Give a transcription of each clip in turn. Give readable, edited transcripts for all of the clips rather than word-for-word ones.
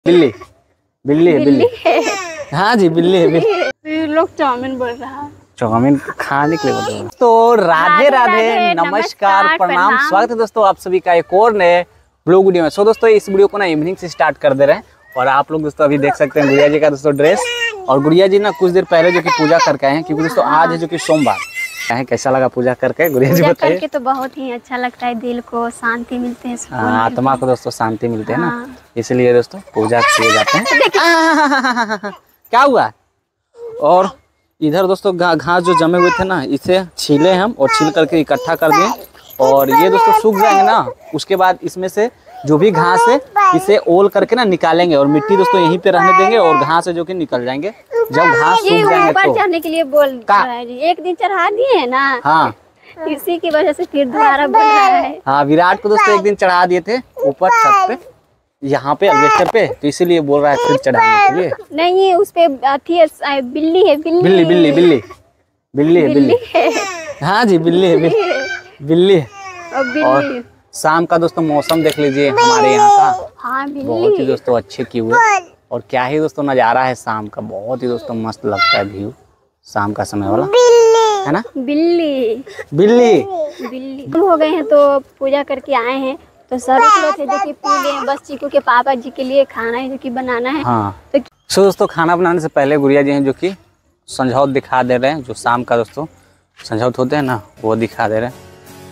बिल्ली बिल्ली है बिल्ली। हाँ जी बिल्ली है बिल्ली। लोग चाउमीन बोल रहा है। चाउमीन खाने के लिए बोल रहे हैं। तो राधे राधे नमस्कार प्रणाम, स्वागत है दोस्तों आप सभी का एक और नए ब्लॉग वीडियो में। सो दोस्तों इस वीडियो को ना इवनिंग से स्टार्ट कर दे रहे हैं और आप लोग दोस्तों अभी देख सकते हैं गुड़िया जी का दोस्तों ड्रेस। और गुड़िया जी ना कुछ देर पहले जो कि पूजा करके आए हैं, क्योंकि दोस्तों आज है जो कि सोमवार है। कैसा लगा पूजा करके गुड़िया जी बताइए। करके तो बहुत ही अच्छा लगता है, दिल को शांति मिलते है, आत्मा को दोस्तों शांति मिलते है ना, इसलिए दोस्तों पूजा किए जाते हैं। क्या हुआ? और इधर दोस्तों घास जो जमे हुए थे ना, इसे छीले हम और छील करके इकट्ठा कर दिए। और ये दोस्तों सूख जाएंगे ना, उसके बाद इसमें से जो भी घास है इसे ओल करके ना निकालेंगे और मिट्टी दोस्तों यहीं पे रहने देंगे और घास है जो कि निकल जाएंगे जब घास सूख जाएंगे। तो चढ़ने के लिए बोल रहा है जी, एक दिन चढ़ा दिए है ना। हाँ इसी की वजह से फिर दोबारा बोल रहा है। हाँ विराट को दोस्तों एक दिन चढ़ा दिए थे ऊपर छत पे, यहाँ पे अल्वेस्टर पे, तो इसीलिए बोल रहा है फिर चढ़ाने के लिए। नहीं उस पे अथी है, बिल्ली है। बिल्ली बिल्ली बिल्ली बिल्ली है बिल्ली। हाँ जी बिल्ली है बिल्ली है। और शाम का दोस्तों मौसम देख लीजिए हमारे यहाँ का। हाँ, बहुत ही दोस्तों अच्छे क्यू है और क्या ही दोस्तों नज़ारा है शाम का, बहुत ही दोस्तों मस्त लगता है व्यू शाम का समय वाला, है ना। बिल्ली बिल्ली बिल्ली हो गए हैं तो पूजा करके आए हैं, तो सब लोग थे जो कि पी लिए, बस चीकू के पापा जी के लिए खाना है जो कि बनाना है। हाँ तो दोस्तों खाना बनाने से पहले गुड़िया जी हैं जो कि संझौत दिखा दे रहे हैं, जो शाम का दोस्तों संझौत होते हैं ना वो दिखा दे रहे हैं।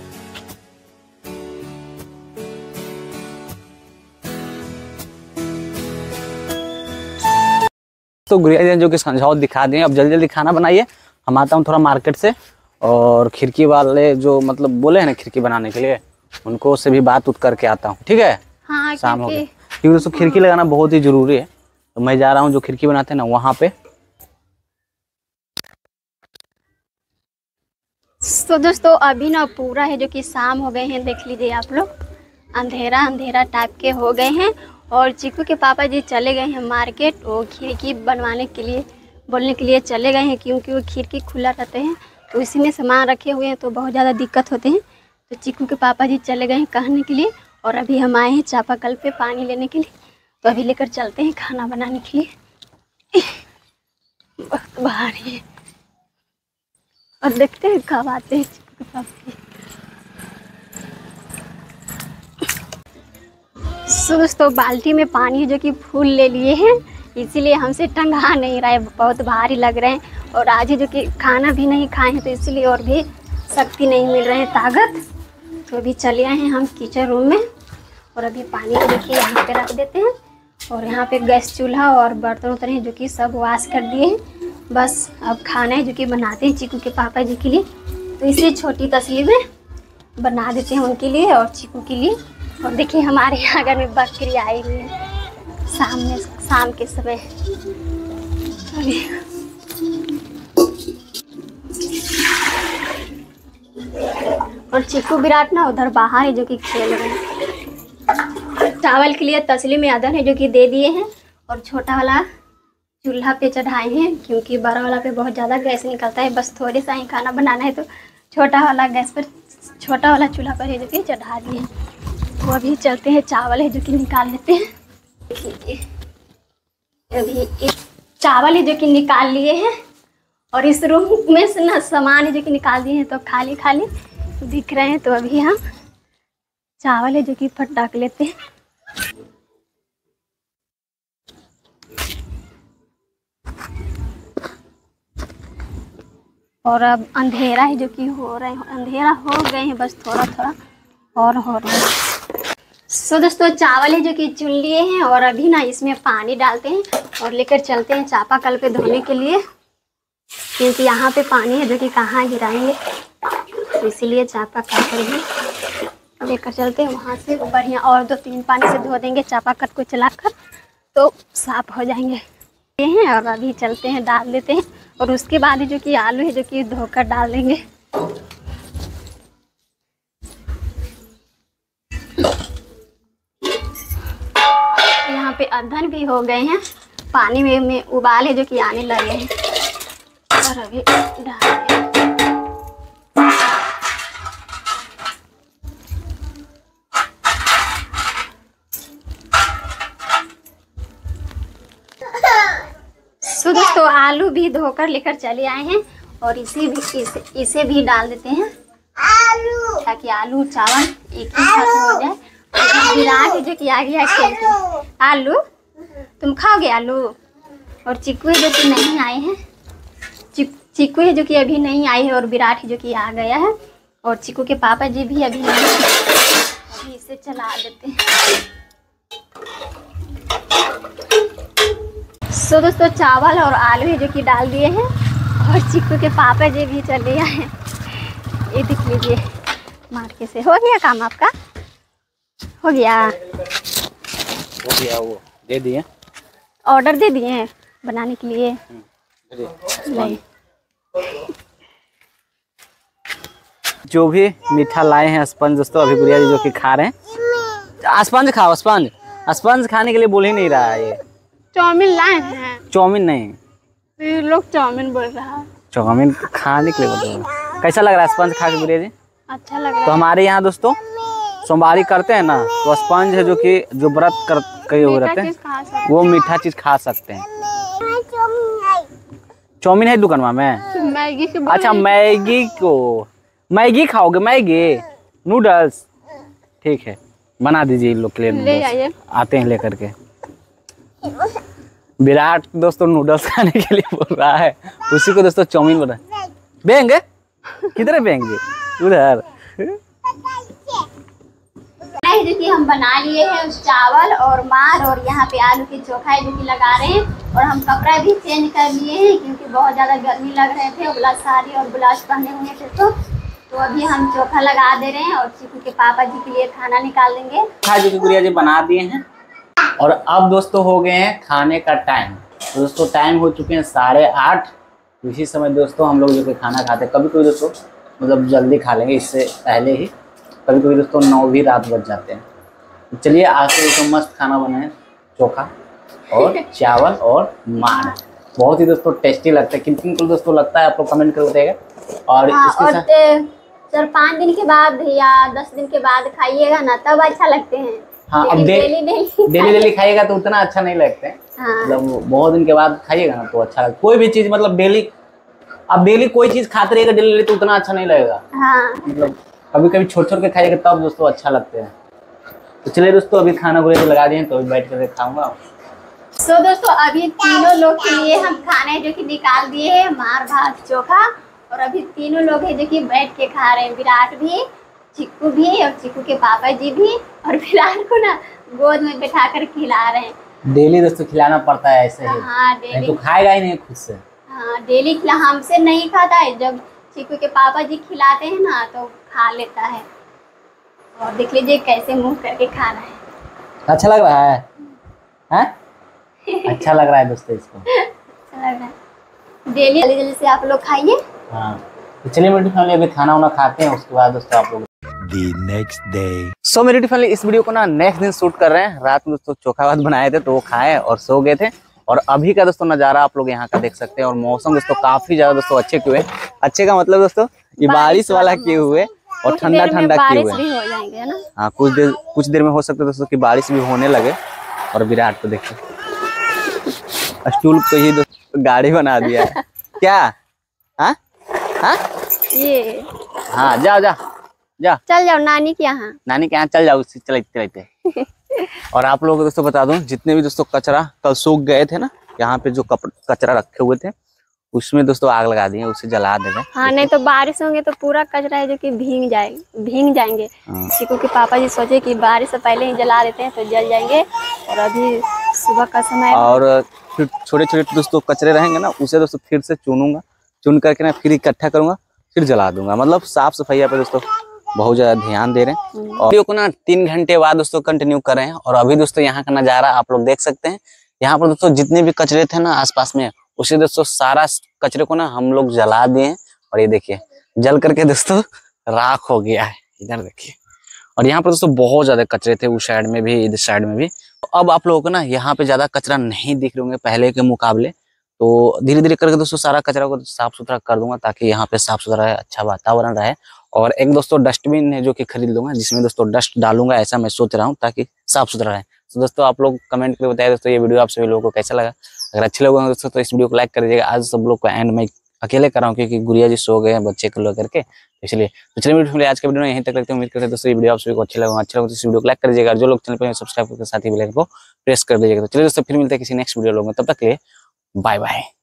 तो गुड़िया जी जो कि संझौत दिखा दें, अब जल्दी जल्दी खाना बनाइए, हम आता हूँ थोड़ा मार्केट से। और खिड़की वाले जो मतलब बोले हैं ना खिड़की बनाने के लिए, उनको से भी बात उत करके आता हूँ, ठीक है। हाँ, शाम हो गई क्योंकि दोस्तों खिड़की लगाना बहुत ही जरूरी है, तो मैं जा रहा हूँ जो खिड़की बनाते हैं ना वहाँ पे। तो दोस्तों अभी ना पूरा है जो कि शाम हो गए हैं, देख लीजिए आप लोग, अंधेरा अंधेरा टाइप के हो गए हैं। और चीकू के पापा जी चले गए हैं मार्केट, वो खिड़की बनवाने के लिए बोलने के लिए चले गए हैं, क्योंकि वो खिड़की खुला रहते हैं तो इसी में सामान रखे हुए हैं तो बहुत ज़्यादा दिक्कत होते हैं। तो चीकू के पापा जी चले गए हैं कहने के लिए, और अभी हम आए हैं चापाकल पे पानी लेने के लिए, तो अभी लेकर चलते हैं खाना बनाने के लिए। वक्त बाहर है और देखते हैं कब आते हैं चीकू के पापा। दोस्तों बाल्टी में पानी जो कि फूल ले लिए हैं, इसीलिए हमसे टंगा नहीं रहा है, बहुत भारी लग रहे हैं। और आज जो कि खाना भी नहीं खाए हैं तो इसलिए और भी शक्ति नहीं मिल रहे हैं, ताकत। तो अभी चले आए हैं हम किचन रूम में और अभी पानी को देखिए यहाँ पे रख देते हैं। और यहाँ पे गैस चूल्हा और बर्तन उतरे हैं जो कि सब वॉश कर दिए हैं। बस अब खाना है जो कि बनाते हैं चीकू के पापा जी के लिए, तो इसलिए छोटी तस्वीर में बना देते हैं उनके लिए और चीकू के लिए। और देखिए हमारे यहाँ घर में बकरी आई हुई है शाम के समय। और चीकू विराट ना उधर बाहर है जो कि खेल रहे हैं। चावल के लिए तसली में अदन है जो कि दे दिए हैं और छोटा वाला चूल्हा पे चढ़ाए हैं, क्योंकि बड़ा वाला पे बहुत ज़्यादा गैस निकलता है, बस थोड़े सा ही खाना बनाना है, तो छोटा वाला गैस पर, छोटा वाला चूल्हा पर है जो कि चढ़ा दिए हैं। तो अभी चलते हैं चावल है जो कि निकाल लेते हैं। देखिए अभी एक चावल है जो कि निकाल लिए हैं और इस रूम में से ना सामान है जो कि निकाल दिए हैं, तो खाली खाली दिख रहे हैं। तो अभी हम चावल है जो कि फटाक लेते हैं। और अब अंधेरा है जो कि हो रहे हैं, अंधेरा हो गए हैं, बस थोड़ा थोड़ा और हो रहा है। सो दोस्तों चावल है जो कि चुन लिए हैं और अभी ना इसमें पानी डालते हैं और लेकर चलते हैं चापाकल पे धोने के लिए, क्योंकि यहाँ पे पानी है जो कि कहाँ गिराएंगे, तो इसीलिए चापाकल पर ही लेकर चलते हैं। वहाँ से बढ़िया और 2-3 पानी से धो देंगे चापाकल को चलाकर, तो साफ हो जाएंगे हैं। और अभी चलते हैं डाल देते हैं और उसके बाद जो कि आलू है जो कि धोकर डाल देंगे। यहाँ पे अदहन भी हो गए हैं, पानी में उबाल है जो कि आने लगे हैं और अभी डाल सो दोस्तों आलू भी धोकर लेकर चले आए हैं और इसे भी डाल देते हैं ताकि आलू चावल एक ही साथ हो जाए। और विराट जो कि आ गया खेलते। आलू तुम खाओगे आलू? और चिक्कू जो कि नहीं आए हैं, चिक्कू है जो कि अभी नहीं आए हैं और विराट जो कि आ गया है और चिक्कू के पापा जी भी अभी नहीं आए। अभी इसे चला देते हैं। सो दोस्तों चावल और आलू है जो कि डाल दिए हैं और चिक्कू के पापा जी भी चले आए हैं। ये देख लीजिए मार के से। हो गया काम आपका? हो गया वो दे दिए, ऑर्डर दे दिए हैं बनाने के लिए। नहीं जो भी मीठा लाए हैं स्पंज दोस्तों, अभी गुड़िया जी जो कि खा रहे हैं। स्पंज खाओ, स्पंज स्पंज खाने के लिए बोल ही नहीं रहा है। ये चाउमीन लाए हैं। चाउमीन नहीं, ये लोग चाउमीन बोल रहा है। चाउमीन खाने के लिए बोल रहे हैं। कैसा लग रहा है स्पंज खा के गुड़िया जी? अच्छा लग रहा है। तो हमारे यहाँ दोस्तों सोमवारी करते हैं ना, तो स्पंज है जो कि जो व्रत करे हुए रहते हैं वो मीठा चीज खा सकते हैं। चाउमीन है दुकान में? मैगी से। अच्छा मैगी खाओगे? मैगी नूडल्स ठीक है, बना दीजिए इन लोग के लिए नूडल्स। आते हैं लेकर के। विराट दोस्तों नूडल्स खाने के लिए बोल रहा है, उसी को दोस्तों चाउमीन बना। बेंगे किधर बेंगे? उधर। जो कि हम बना लिए हैं चावल और मार और यहाँ पे आलू की चोखा है जो कि लगा रहे हैं। और हम कपड़ा भी चेंज कर लिए हैं क्योंकि बहुत ज़्यादा गर्मी लग रहे थे। ब्लाउज साड़ी और ब्लाउज पहने हुए थे तो अभी हम चोखा लगा दे रहे हैं और चिकू के पापा जी के लिए खाना निकाल देंगे। जो कि गुड़िया जी बना दिए हैं और अब दोस्तों हो गए हैं खाने का टाइम। तो दोस्तों टाइम हो चुके हैं 8:30। इसी समय दोस्तों हम लोग जो कि खाना खाते हैं, कभी कभी दोस्तों मतलब जल्दी खा लेंगे इससे पहले ही, कभी कभी दोस्तों 9 भी रात बज जाते हैं। तो चलिए आज से दोस्तों मस्त खाना बना है, चोखा और चावल और मार। बहुत ही दोस्तों टेस्टी लगता है। किन को दोस्तों लगता है आप लोग कमेंट कर बताइएगा। और इसके साथ 4-5 दिन के बाद या 10 दिन के बाद खाइएगा ना तब अच्छा लगते हैं। हाँ, अब डेली खाइएगा तो उतना अच्छा नहीं लगते हैं। हाँ। मतलब बहुत दिन के बाद खाइएगा ना तो अच्छा लगता। कोई भी चीज मतलब डेली कोई चीज खाते रहेगा डेली तो उतना अच्छा नहीं लगेगा। हाँ। मतलब कभी कभी छोड़ के खाइएगा तब दोस्तों अच्छा लगते हैं। तो चलिए दोस्तों अभी खाना गुड़िया लगा दिए तो अभी बैठ कर खाऊंगा। तो दोस्तों अभी तीनों लोग के लिए हम खाने जो कि निकाल दिए हैं, मार भात चोखा। और अभी तीनों लोग हैं जो कि बैठ के खा रहे हैं। विराट भी, चिक्कू भी और चिक्कू के पापा जी भी। और विराट को ना गोद में बैठा कर खिला रहे हैं। डेली दोस्तों खिलाना पड़ता है ऐसे ही। हाँ डेली। तो खाएगा ही नहीं खुद से। हाँ डेली खिला, हमसे नहीं खाता है। जब चिक्कू के पापा जी खिलाते हैं ना तो खा लेता है। और देख लीजिए कैसे मुंह करके खा रहा है। अच्छा लग रहा है? अच्छा लग रहा है दोस्तों इसको। अच्छा लग रहा है। डेली जल्दी से आप लोग खाइए। हाँ तो चलिए मेरी फैमिली अभी खाना वाना खाते हैं, उसके बाद दोस्तों आप लोग नेक्स्ट डे। सो मेरी फैमिली इस वीडियो को ना नेक्स्ट दिन शूट कर रहे हैं। रात में दोस्तों चोखा भात बनाए थे तो वो खाए और सो गए थे। और अभी का दोस्तों नज़ारा आप लोग यहाँ का देख सकते हैं। और मौसम दोस्तों काफी ज्यादा दोस्तों अच्छे किए हुए। अच्छे का मतलब दोस्तों ये बारिश वाला किए हुए और ठंडा ठंडा किए हुए। भी हो जाएंगे ना। हाँ कुछ देर में हो सकता है दोस्तों की बारिश भी होने लगे। और विराट को देखिए स्टूल पे ही दोस्तों गाड़ी बना दिया है। क्या? हाँ हाँ ये हाँ जाओ चल जाओ नानी के यहाँ। नानी के यहाँ चल जाओ, उससे चलते। और आप लोगों को दोस्तों बता दूं जितने भी दोस्तों कचरा कल सूख गए थे ना, यहाँ पे जो कचरा रखे हुए थे उसमें दोस्तों आग लगा दिए, उसे जला देंगे। हाँ नहीं तो बारिश होंगे तो पूरा कचरा है जो कि भीग जाएंगे। चिकू के पापा जी सोचे कि बारिश से पहले ही जला देते हैं तो जल जाएंगे। और अभी सुबह का समय और फिर छोटे छोटे दोस्तों कचरे रहेंगे ना, उसे दोस्तों फिर से चुन करके ना फिर इकट्ठा करूंगा, फिर जला दूंगा। मतलब साफ सफाई पे दोस्तों बहुत ज्यादा ध्यान दे रहे हैं। और वीडियो को ना 3 घंटे बाद दोस्तों कंटिन्यू कर रहे हैं। और अभी दोस्तों यहाँ का नजारा आप लोग देख सकते हैं। यहाँ पर दोस्तों जितने भी कचरे थे ना आसपास में, उसे दोस्तों सारा कचरे को ना हम लोग जला दिए। और ये देखिए जल करके दोस्तों राख हो गया है। इधर देखिए। और यहाँ पर दोस्तों बहुत ज्यादा कचरे थे, उस साइड में भी इधर साइड में भी। तो अब आप लोगों को ना यहाँ पे ज्यादा कचरा नहीं दिख रहे होंगे पहले के मुकाबले। तो धीरे धीरे करके दोस्तों सारा कचरा को साफ सुथरा कर दूंगा ताकि यहाँ पे साफ सुथरा रहे, अच्छा वातावरण रहे। और एक दोस्तों डस्टबिन है जो कि खरीद लूंगा जिसमें दोस्तों डस्ट डालूंगा, ऐसा मैं सोच रहा हूँ ताकि साफ सुथरा रहे। तो दोस्तों आप लोग कमेंट करके बताइए दोस्तों ये वीडियो आप सभी लोगों को कैसा लगा। अगर अच्छे लोग दोस्तों तो इस वीडियो को लाइक कर दीजिएगा। आज सब लोग को एंड में अकेले कर रहा हूँ क्योंकि गुड़िया जी सो गए हैं बच्चे को लेकर के, इसलिए तो चलिए वीडियो आज का वीडियो यहीं तक रखते हैं। उम्मीद करते हैं दोस्तों ये वीडियो आप सभी को अच्छा लगा तो इस वीडियो को लाइक कर दीजिएगा और जो लोग चैनल पर सब्सक्राइब करके साथ ही बेल आइकन को प्रेस कर दीजिएगा। तो चलिए दोस्तों फिर मिलते हैं किसी नेक्स्ट वीडियो लोग में, तब तक के लिए बाय बाय।